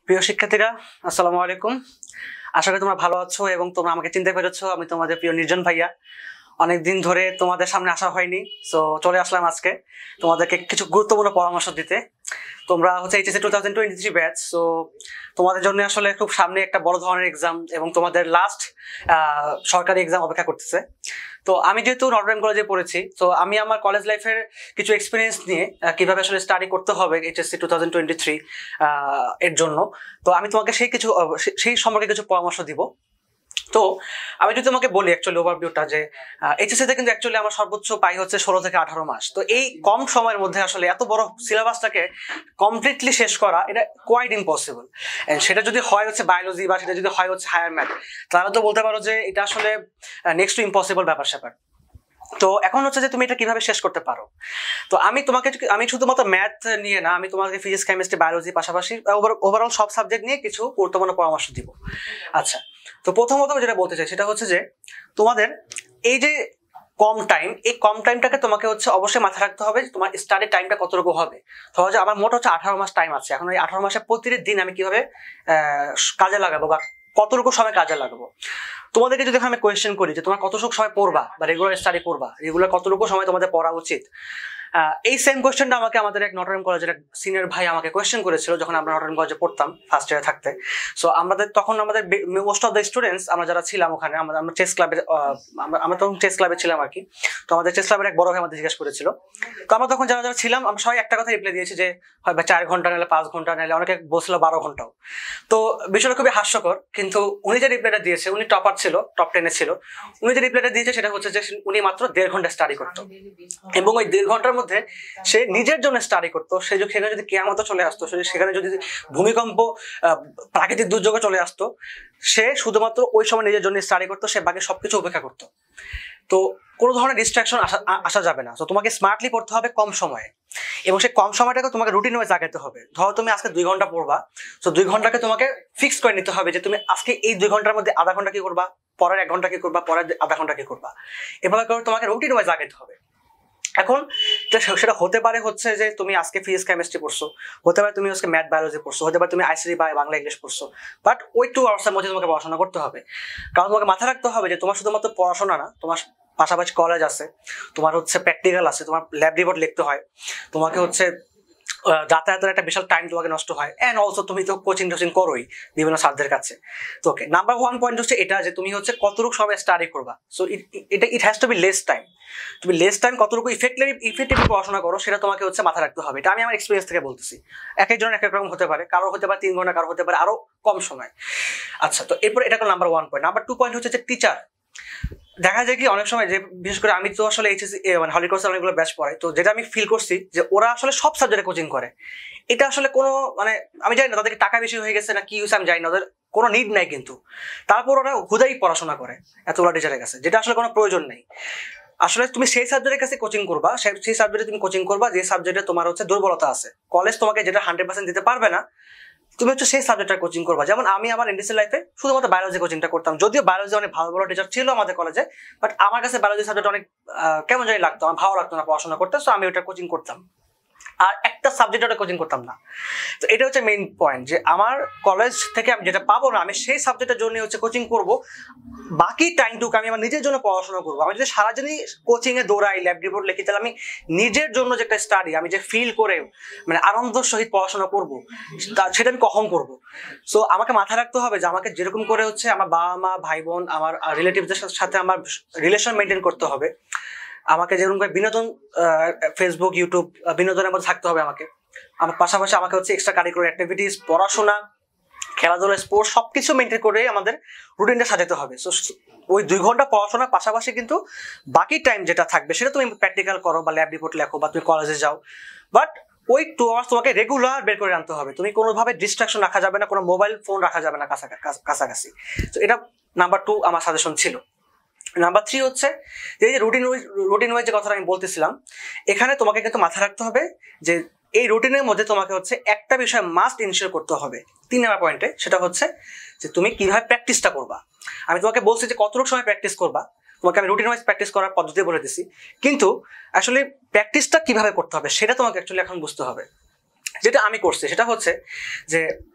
প্রিয় শিক্ষার্থীরা, আসসালামু আলাইকুম। আশা করি তোমরা ভালো আছো এবং তোমরা আমাকে চিনতে পেরেছো। আমি তোমাদের প্রিয় নির্জন ভাইয়া। অনেকদিন ধরে তোমাদের সামনে আসা হয়নি, সো চলে আসলাম আজকে তোমাদেরকে কিছু গুরুত্বপূর্ণ পরামর্শ দিতে। তোমরা হচ্ছে এইচএসসি 2023 ব্যাচ, সো তোমাদের জন্য আসলে খুব সামনে একটা বড় ধরনের এক্সাম এবং তোমাদের লাস্ট সরকারি এক্সাম অপেক্ষা করতেছে। তো আমি যেহেতু নটরডেম কলেজে পড়েছি, তো আমি আমার কলেজ লাইফের কিছু এক্সপিরিয়েন্স নিয়ে কিভাবে আসলে স্টাডি করতে হবে এইচএসসি 2023 এর জন্য, তো আমি তোমাকে সেই সম্পর্কে কিছু পরামর্শ দিব। তো আমি যদি তোমাকে বলি অ্যাকচুয়ালি ওভারভিউটা, যে এইচএসসি তে কিন্তু অ্যাকচুয়ালি আমার সর্বোচ্চ পাই হচ্ছে 16 থেকে 18 মাস। তো এই কম সময়ের মধ্যে আসলে এত বড় সিলেবাসটাকে কমপ্লিটলি শেষ করা, এটা কোয়াইট ইম্পসিবল। এন্ড সেটা যদি হয় হচ্ছে বায়োলজি বা সেটা যদি হয় হচ্ছে হায়ার ম্যাথ, তাহলে তো বলতে পারো যে এটা আসলে নেক্সট টু ইম্পসিবল ব্যাপার স্যাপার। তো এখন হচ্ছে যে তুমি এটা কিভাবে শেষ করতে পারো। তো আমি শুধুমাত্র ম্যাথ নিয়ে না, আমি তোমাকে ফিজিক্স, কেমিস্ট্রি, বায়োলজি পাশাপাশি ওভারঅল সব সাবজেক্ট নিয়ে কিছু গুরুত্বপূর্ণ পরামর্শ দিব। আচ্ছা, তো প্রথমত যেটা বলতে চাই সেটা হচ্ছে যে তোমাদের এই যে কম টাইম, এই কম টাইমটাকে তোমাকে হচ্ছে অবশ্যই মাথায় রাখতে হবে যে তোমার স্টাডি টাইমটা কতটুকু হবে। ধরো যে আমার মোট হচ্ছে 18 মাস টাইম আছে। এখন এই 18 মাসে প্রতিটি দিন আমি কিভাবে কাজে লাগাবো বা কতটুকু সময় কাজে লাগাবো। তোমাদেরকে যদি আমি কোয়েশ্চেন করি যে তোমার কতটুকু সময় পড়বা বা রেগুলার স্টাডি করবা, রেগুলার কতটুকু সময় তোমাদের পড়া উচিত, এই সেম কোয়েশ্চেনটা আমাদের এক নটরডেম কলেজের এক সিনিয়র ভাই আমাকে কোয়েশ্চেন করেছিল যখন আমরা নটরডেম কলেজে পড়তাম ফার্স্ট ইয়ারে থাকতে। সো তখন আমাদের মোস্ট অফ দ্য স্টুডেন্টস আমরা যারা ছিলাম ওখানে, আমরা চেস ক্লাবে, আমরা তখন চেস ক্লাবে ছিলাম আর কি। তো আমাদের চেস ক্লাবের এক বড় ভাই আমাদের জিজ্ঞাসা করেছিল। তো আমরা তখন যারা যারা ছিলাম, আমরা সবাই একটা কথা রিপ্লাই দিয়েছি যে হয় বা 4 ঘন্টা নাহলে 5 ঘন্টা, নাহলে অনেকে বলছিল 12 ঘন্টাও। তো বিষয়টা খুবই হাস্যকর, কিন্তু উনি যে রিপ্লাইটা দিয়েছে, উনি টপার ছিল, টপ 10-এ ছিল। উনি যে রিপ্লাইটা দিয়েছে সেটা হচ্ছে যে উনি মাত্র 1.5 ঘন্টা স্টাডি করতো, এবং ওই 1.5 ঘন্টার মধ্যে সে নিজের জন্য স্টাডি করতো। সেখানে যদি কিয়ামত চলে আসতো, সেখানে যদি ভূমিকম্প, প্রাকৃতিক দুর্যোগ চলে আসতো, সে শুধুমাত্র ওই সময় নিজের জন্য স্টাডি করতো, সে বাকি সবকিছু উপেক্ষা করতো। তো কোনো ধরনের ডিস্ট্রাকশন আসা যাবে না। তো তোমাকে স্মার্টলি পড়তে হবে কম সময়ে, এবং সেই কম সময়টাকে তোমাকে রুটিন ওয়াইজ আগাতে হবে। ধরো তুমি আজকে 2 ঘন্টা পড়বা, তো 2 ঘন্টাকে তোমাকে ফিক্স করে নিতে হবে যে তুমি আজকে এই 2 ঘন্টার মধ্যে আধা ঘন্টা কি করবা, পরের 1 ঘন্টা কি করবা, পরের আধা ঘন্টা কি করবা। এভাবে করে তোমাকে রুটিন ওয়াইজ আগাতে হবে। এখন সেটা হতে পারে হচ্ছে যে তুমি আজকে ফিজিক্স, কেমিস্ট্রি পড়ছো, হতে পারে তুমি আজকে ম্যাথ, বায়োলজি পড়ছো, হতে পারে তুমি আইসিটি বা বাংলা, ইংলিশ পড়ছো, বাট ওই 2 আওয়ার্সের মধ্যে তোমাকে পড়াশোনা করতে হবে। কারণ তোমাকে মাথায় রাখতে হবে যে তোমার শুধুমাত্র পড়াশোনা না, তোমার পাশাপাশি কলেজ আছে, তোমার হচ্ছে প্র্যাকটিক্যাল আছে, তোমার ল্যাব রিপোর্ট লিখতে হয়, তোমাকে হচ্ছে যাতায়াতের একটা বিশাল টাইম তোমাকে নষ্ট হয়। অ্যান্ড অলসো তুমি তো কোচিং করোই বিভিন্ন স্যারদের কাছে। তো ওকে, নাম্বার 1 পয়েন্ট হচ্ছে এটা যে তুমি হচ্ছে কতটুকু সময় স্টাডি করবা। So it has to be less time. তুমি লেস টাইম কতটুকু ইফেক্টিভলি পড়াশোনা করো সেটা তোমাকে হচ্ছে মাথায় রাখতে হবে। এটা আমি আমার এক্সপিরিয়েন্স থেকে বলতেছি। এক একজনের এক এক রকম হতে পারে, কারো হতে পারে 3 ঘন্টা, কারো হতে পারে আরো কম সময়। আচ্ছা, তো এরপর এটা হলো নাম্বার 1 পয়েন্ট। নাম্বার 2 পয়েন্ট হচ্ছে যে টিচার। দেখা যায় কি অনেক সময় যে, বিশেষ করে আমি তো আসলে এইচএসসি মানে হলি কোর্সে অনেকগুলো ব্যাচ পড়াই, তো যেটা আমি ফিল করছি যে ওরা আসলে সব সাবজেক্টে কোচিং করে। এটা আসলে কোনো মানে আমি জানি না তাদেরকে টাকা বেশি হয়ে গেছে না কি হয়েছে, আমি জানি না, ওদের কোনো নিড নাই, কিন্তু তারপর ওরা হুদাই পড়াশোনা করে এতগুলো টিচারের কাছে, যেটা আসলে কোনো প্রয়োজন নেই। আসলে তুমি সেই সাবজেক্টের কাছে কোচিং করবা, সেই সাবজেক্টে তুমি কোচিং করবা যে সাবজেক্টে তোমার হচ্ছে দুর্বলতা আছে। কলেজ তোমাকে যেটা 100% দিতে পারবে না, তুমি হচ্ছে সেই সাবজেক্টটা কোচিং করবা। যেমন আমি আমার এনডিসি লাইফে শুধুমাত্র বায়োলজি কোচিংটা করতাম, যদিও বায়োলজি অনেক ভালো ভালো টিচার ছিল আমাদের কলেজে, বাট আমার কাছে বায়োলজি সাবজেক্ট অনেক কেমন জানি লাগতো, আমার ভালো লাগতো না পড়াশোনা করতে, সো আমি ওটা কোচিং করতাম, আর একটা সাবজেক্টে কোচিং করতাম না। তো এটা হচ্ছে মেইন পয়েন্ট, যে আমার কলেজ থেকে আমি যেটা পাবো না, আমি সেই সাবজেক্টের জন্য হচ্ছে কোচিং করব। বাকি টাইমটুকু আমি আমার নিজের জন্য পড়াশোনা করবো। আমি যদি সারাদিনই কোচিং এ দৌড়াই, ল্যাব রিপোর্ট লিখি, তাহলে আমি নিজের জন্য যে একটা স্টাডি, আমি যে ফিল করে মানে আনন্দের সহিত পড়াশোনা করবো, সেটা আমি কখন করবো। সো আমাকে মাথায় রাখতে হবে যে আমাকে যেরকম করে হচ্ছে আমার বাবা মা, ভাই বোন, আমার রিলেটিভদের সাথে আমার রিলেশন মেনটেন করতে হবে, আমাকে যেরকম করে বিনোদন, ফেসবুক, ইউটিউব বিনোদনের মধ্যে থাকতে হবে আমাকে। আমার পাশাপাশি আমাকে হচ্ছে এক্সট্রা কারিকুলার অ্যাক্টিভিটিস, পড়াশোনা, খেলাধুলা, স্পোর্টস সবকিছু মেনটেন করে আমাদের রুটিনটা সাজাতে হবে। সো ওই 2 ঘন্টা পড়াশোনার পাশাপাশি কিন্তু বাকি টাইম যেটা থাকবে সেটা তুমি প্র্যাকটিক্যাল করো বা ল্যাব রিপোর্ট লেখো বা তুমি কলেজে যাও, বাট ওই 2 আওয়ার্স তোমাকে রেগুলার বের করে আনতে হবে। তুমি কোনোভাবে ডিস্ট্রাকশন রাখা যাবে না, কোনো মোবাইল ফোন রাখা যাবে না কাছাকাছি। তো এটা নাম্বার 2 আমার সাজেশন ছিল। নাম্বার 3 হচ্ছে যে রুটিন ওয়াইজ যে কথাটা আমি বলতেছিলাম, এখানে তোমাকে কিন্তু মাথায় রাখতে হবে যে এই রুটিনের মধ্যে তোমাকে হচ্ছে একটা বিষয় মাস্ট ইনশিওর করতে হবে 3 নাম্বার পয়েন্টে, সেটা হচ্ছে যে তুমি কিভাবে প্র্যাকটিসটা করবা। আমি তোমাকে বলছি যে কতটুকু সময় প্র্যাকটিস করবা, তোমাকে আমি রুটিন ওয়াইজ প্র্যাকটিস করার পদ্ধতি বলে দিছি, কিন্তু আসলে প্র্যাকটিসটা কিভাবে করতে হবে সেটা তোমাকে অ্যাকচুয়ালি এখন বুঝতে হবে। যেটা আমি করছি সেটা হচ্ছে যে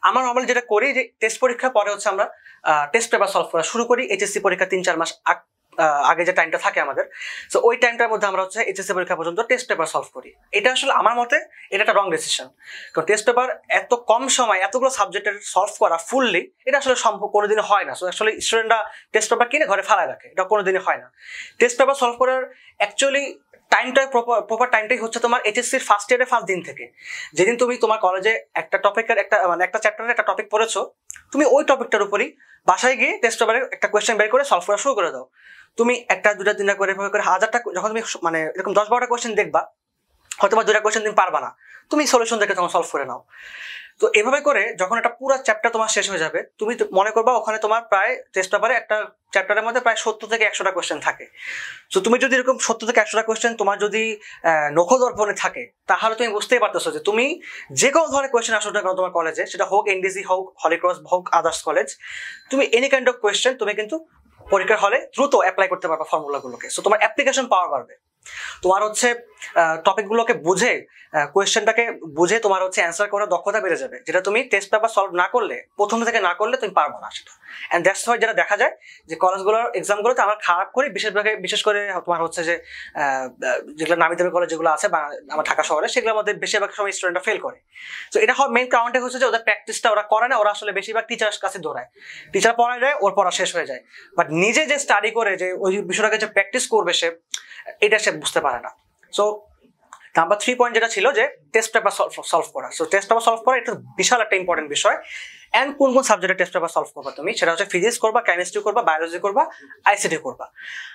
আমরা নর্মালি যেটা করি যে টেস্ট পরীক্ষার পরে হচ্ছে আমরা টেস্ট পেপার সলভ করা শুরু করি এইচএসসি পরীক্ষা 3-4 মাস আগে যে টাইমটা থাকে আমাদের, সো ওই টাইমটার মধ্যে আমরা হচ্ছে এইচএসসি পরীক্ষা পর্যন্ত টেস্ট পেপার সলভ করি। এটা আসলে আমার মতে এটা একটা রং ডিসিশন, কারণ টেস্ট পেপার এত কম সময় এতগুলো সাবজেক্টের সলভ করা ফুললি এটা আসলে সম্ভব কোনোদিনই হয় না। সো আসলে স্টুডেন্টরা টেস্ট পেপার কিনে ঘরে ফালায় রাখে, এটা কোনোদিনই হয় না। টেস্ট পেপার সলভ করার অ্যাকচুয়ালি টাইমটা প্রপার টাইমটাই হচ্ছে তোমার এইচএসসির ফার্স্ট ইয়ারের ফার্স্ট দিন থেকে, যেদিন তুমি তোমার কলেজে একটা টপিকের একটা চ্যাপ্টারের একটা টপিক পড়েছো, তুমি ওই টপিকটার উপরই বাসায় গিয়ে টেস্ট পেপারের একটা কোয়েশ্চেন বের করে সলভ করা শুরু করে দাও। তুমি একটা দুটা তিনটা করে হাজারটা, যখন তুমি মানে এরকম 10-12টা কোয়েশ্চেন দেখবা, হয়তো বা 2টা কোয়েশ্চেন তুমি পারবা না, তুমি সলিউশন দেখে তখন সলভ করে নাও। তো এভাবে করে যখন একটা পুরো চ্যাপ্টার তোমার শেষ হয়ে যাবে, তুমি মনে করবা ওখানে তোমার প্রায় টেস্ট পেপারে একটা চ্যাপ্টারের মধ্যে প্রায় 70 থেকে 100টা কোয়েশ্চেন থাকে। তো তুমি যদি এরকম 70 থেকে 100টা কোয়েশ্চেন তোমার যদি নখদর্পণে থাকে, তাহলে তুমি বুঝতেই পারতেছো যে তুমি যে কোনো ধরনের কোয়েশ্চেন আসো না কেন তোমার কলেজে, সেটা হোক এনডিসি হোক হলিক্রস হোক আদার্স কলেজ, তুমি এনি কাইন্ড অফ কোয়েশ্চেন তুমি কিন্তু পরীক্ষার হলে দ্রুত অ্যাপ্লাই করতে পারবা ফর্মুলাগুলোকে। সো তোমার অ্যাপ্লিকেশন পাওয়ার বাড়বে, তোমার হচ্ছে টপিকগুলোকে বুঝে কোয়েশ্চেনটাকে বুঝে তোমার হচ্ছে অ্যান্সার করার দক্ষতা বেড়ে যাবে, যেটা তুমি টেস্ট পেপার সলভ না করলে, প্রথম থেকে না করলে তুমি পারবো না সেটা। অ্যান্ড দ্যাটস হয় যেটা দেখা যায় যে কলেজগুলোর এক্সামগুলোতে আমরা খারাপ করি, বিশেষ করে তোমার হচ্ছে যে যেগুলো নামি দামি কলেজ যেগুলো আছে বা আমার ঢাকা শহরে, সেগুলোর মধ্যে বেশিরভাগ সময় স্টুডেন্টরা ফেল করে। তো এটা হওয়ার মেইন কারণটা হচ্ছে যে ওদের প্র্যাকটিসটা ওরা করে না, ওরা আসলে বেশিরভাগ টিচারের কাছে দৌড়ায়, টিচার পড়ায় যায়, ওর পড়া শেষ হয়ে যায়, বাট নিজে যে স্টাডি করে যে ওই বিষয়টাকে যে প্র্যাকটিস করবে সে, এটা সে বুঝতে পারে না। সো নাম্বার 3 পয়েন্ট যেটা ছিল যে টেস্ট পেপার সলভ করা। সো টেস্ট পেপার সলভ করা এটা বিশাল একটা ইম্পর্টেন্ট বিষয়। অ্যান্ড কোন কোন সাবজেক্টের টেস্ট পেপার সলভ করবা তুমি, সেটা হচ্ছে ফিজিক্স করবা, কেমিস্ট্রি করবা, বায়োলজি করবা, আইসিটি করবা।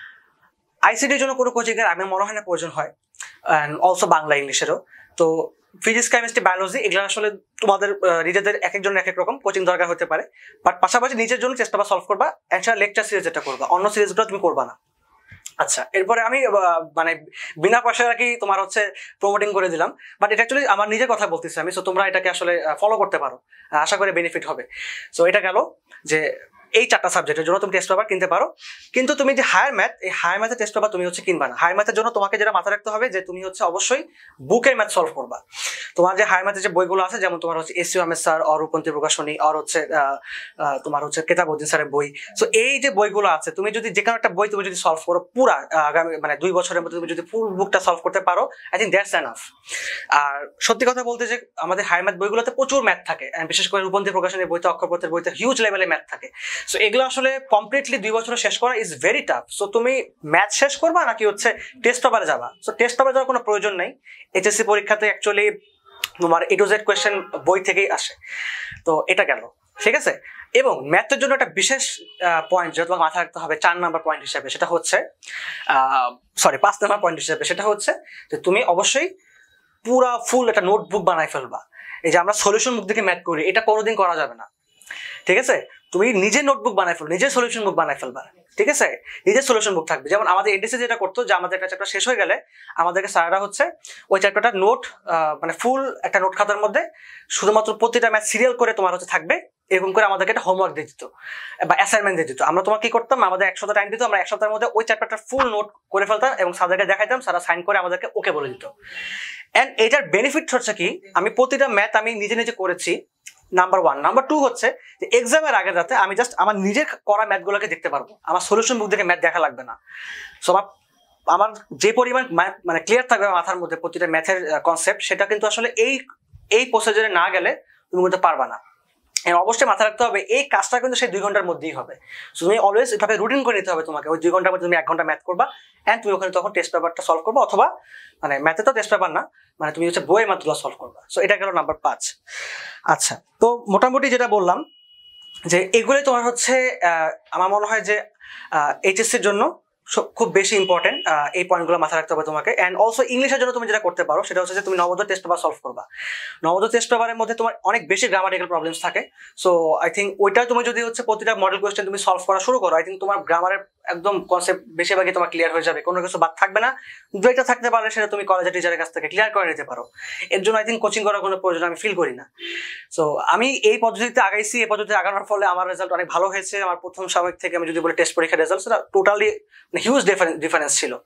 আইসিটির জন্য কোনো কোচিং এর আমি মনে হয় না প্রয়োজন হয়, অ্যান্ড অলসো বাংলা ইংলিশেরও। তো ফিজিক্স কেমিস্ট্রি বায়োলজি এগুলো আসলে তোমাদের নিজেদের এক একজনের এক এক রকম কোচিং দরকার হতে পারে, বাট পাশাপাশি নিজের জন্য টেস্ট পেপার সলভ করবা, অ্যান্ড সেটা লেকচার সিরিজ যেটা করবা, অন্য সিরিজগুলো তুমি করবা না। আচ্ছা, এরপরে আমি মানে বিনা পয়সায় আর কি তোমার হচ্ছে প্রমোটিং করে দিলাম, বাট এটা অ্যাকচুয়ালি আমার নিজের কথা বলতেছি আমি। সো তোমরা এটাকে আসলে ফলো করতে পারো, আশা করে বেনিফিট হবে। সো এটা গেল যে এই 4টা সাবজেক্টের জন্য তুমি টেস্ট পেপার কিনতে পারো, কিন্তু তুমি যে হায়ার ম্যাথ, এই হায়ার ম্যাথের টেস্ট পেপার তুমি হচ্ছে কিনবা না। হায়ার ম্যাথের জন্য তোমাকে যেটা মাথায় রাখতে হবে যে তুমি হচ্ছে অবশ্যই বুকের ম্যাথ সলভ করবা। তোমার যে হায়ার ম্যাথের যে বইগুলো আছে, যেমন তোমার হচ্ছে এসইউ আহমেদ স্যার, অরূপন্তী প্রকাশনী, আর হচ্ছে তোমার হচ্ছে কেতাবউদ্দিন স্যারের বই। সো এই যে বইগুলো আছে, তুমি যদি যে কোনো একটা বই তুমি যদি সলভ করো পুরা আগামী মানে 2 বছরের মধ্যে, তুমি যদি ফুল বুকটা সলভ করতে পারো, আই থিঙ্ক দ্যাটস এনাফ। আর সত্যি কথা বলতে যে আমাদের হায়ার ম্যাথ বইগুলোতে প্রচুর ম্যাথ থাকে, বিশেষ করে রূপন্তী প্রকাশনীর বইতে, অক্ষরপথের বইতে হিউজ লেভেলে ম্যাথ থাকে। সো এগুলো আসলে কমপ্লিটলি 2 বছরে শেষ করা ইজ ভেরি টাফ। সো তুমি ম্যাথ শেষ করবা নাকি হচ্ছে টেস্ট পেপারে যাবা? সো টেস্ট পেপারে যাওয়ার কোনো প্রয়োজন নেই। এইচএসসি পরীক্ষাতে অ্যাকচুয়ালি তোমার A to Z কোয়েশ্চেন বই থেকেই আসে। তো এটা গেল, ঠিক আছে। এবং ম্যাথের জন্য একটা বিশেষ পয়েন্ট যেটা তোমাকে মাথায় রাখতে হবে 4 নাম্বার পয়েন্ট হিসেবে, সেটা হচ্ছে 5 নাম্বার পয়েন্ট হিসেবে, সেটা হচ্ছে যে তুমি অবশ্যই পুরা ফুল একটা নোটবুক বানাই ফেলবা। এই যে আমরা সলিউশন বুক থেকে ম্যাথ করি, এটা কোনোদিন করা যাবে না, ঠিক আছে। তুমি নিজের নোটবুক বানাই ফেলবে, নিজের সলিউশন বুক বানাই ফেলবা, ঠিক আছে। নিজের সলিউশন বুক থাকবে। যেমন আমাদের এনডিসি যেটা করতো, যে আমাদের একটা চ্যাপ্টার শেষ হয়ে গেলে আমাদেরকে স্যাররা হচ্ছে ওই চ্যাপ্টারটার নোট মানে ফুল একটা নোট খাতার মধ্যে শুধুমাত্র প্রতিটা ম্যাথ সিরিয়াল করে তোমার হচ্ছে থাকবে, এরকম করে আমাদেরকে একটা হোমওয়ার্ক দিয়ে দিত বা অ্যাসাইনমেন্ট দিয়ে দিত। আমরা তোমার কি করতাম, আমাদের 1 সপ্তাহ টাইম দিত, আমরা 1 সপ্তাহের মধ্যে ওই চ্যাপ্টারটার ফুল নোট করে ফেলতাম এবং স্যারদেরকে দেখাইতাম, স্যাররা সাইন করে আমাদেরকে ওকে বলে দিত। এন্ড এটার বেনিফিট হচ্ছে কি, আমি প্রতিটা ম্যাথ আমি নিজে নিজে করেছি, নাম্বার 1। নাম্বার 2 হচ্ছে যে এক্সামের আগের রাতে আমি জাস্ট আমার নিজের করা ম্যাথগুলোকে দেখতে পারবো, আমার সলিউশন বুক দেখে ম্যাথ দেখা লাগবে না। সো আমার যে পরিমাণ মানে ক্লিয়ার থাকবে মাথার মধ্যে প্রতিটা ম্যাথের কনসেপ্ট, সেটা কিন্তু আসলে এই প্রসিজারে না গেলে তুমি কিন্তু পারবা না। অবশ্যই মাথায় রাখতে হবে এই কাজটা কিন্তু সেই 2 ঘন্টার মধ্যেই হবে। তুমি অলওয়েজ এভাবে রুটিন করে নিতে হবে তোমাকে, ওই 2 ঘন্টার মধ্যে তুমি 1 ঘন্টা ম্যাথ করবা, অ্যান্ড তুমি ওখানে তখন টেস্ট পেপারটা সলভ করবা, অথবা মানে ম্যাথে তো টেস্ট পেপার না, মানে তুমি হচ্ছে বইয়ের ম্যাথগুলো সলভ করবা। সো এটা গেল নাম্বার 5। আচ্ছা, তো মোটামুটি যেটা বললাম যে এগুলোই তোমার হচ্ছে আমার মনে হয় যে এইচএসসির জন্য খুব বেশি ইম্পর্টেন্ট, এই পয়েন্টগুলো মাথায় রাখতে হবে তোমাকে। অ্যান্ড অলসো ইংলিশের জন্য তুমি যেটা করতে পারো সেটা হচ্ছে যে তুমি নবোদয় টেস্ট পেপার সলভ করবা। নবোদয় টেস্ট পেপারের মধ্যে তোমার অনেক বেশি গ্রামাটিক্যাল প্রবলেমস থাকে। সো আই থিঙ্ক ওইটা তুমি যদি হচ্ছে প্রতিটা মডেল কোয়েশ্চেন তুমি সলভ করা শুরু করো, আই থিঙ্ক তোমার গ্রামারের একদম কনসেপ্ট বেশিরভাগই তোমার ক্লিয়ার হয়ে যাবে, কোনো কিছু বাদ থাকবে না। 2-একটা থাকতে পারলে সেটা তুমি কলেজের টিচারের কাছ থেকে ক্লিয়ার করে নিতে পারো। এর জন্য আই থিঙ্ক কোচিং করার কোনো প্রয়োজন আমি ফিল করি না। সো আমি এই পদ্ধতিতে আগাইছি, এই পদ্ধতিতে আগানোর ফলে আমার রেজাল্ট অনেক ভালো হয়েছে। আমার প্রথম সাময়িক থেকে আমি যদি বলি টেস্ট পরীক্ষার রেজাল্ট, সেটা টোটালি হিউজ ডিফারেন্স ছিল।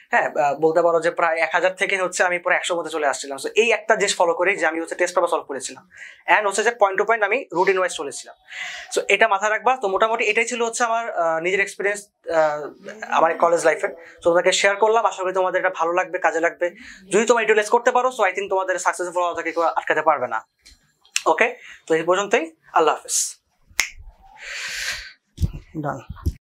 হ্যাঁ, বলতে পারো যে প্রায় 1000 থেকে হচ্ছে আমি পুরো 100 মধ্যে চলে আসছিলাম। সো এই একটা জিনিস ফলো করেই যে আমি হচ্ছে টেস্ট পেপার সলভ করেছিলাম, অ্যান্ড হচ্ছে যে পয়েন্ট টু পয়েন্ট আমি রুটিন ওয়াইজ চলেছিলাম। সো এটা মাথায় রাখবা। তো মোটামুটি এটাই ছিল হচ্ছে আমার নিজের এক্সপিরিয়েন্স আমার কলেজ লাইফে। তো তোমাদেরকে শেয়ার করলাম, আশা করি তোমাদের এটা ভালো লাগবে, কাজে লাগবে। যদি তোমরা ইউটিলাইজ করতে পারো, সো আই থিঙ্ক তোমাদের সাকসেসফুল হওয়া থেকে কেউ আটকাতে পারবে না। ওকে, তো এই পর্যন্তই। আল্লাহ হাফেজ। ডান।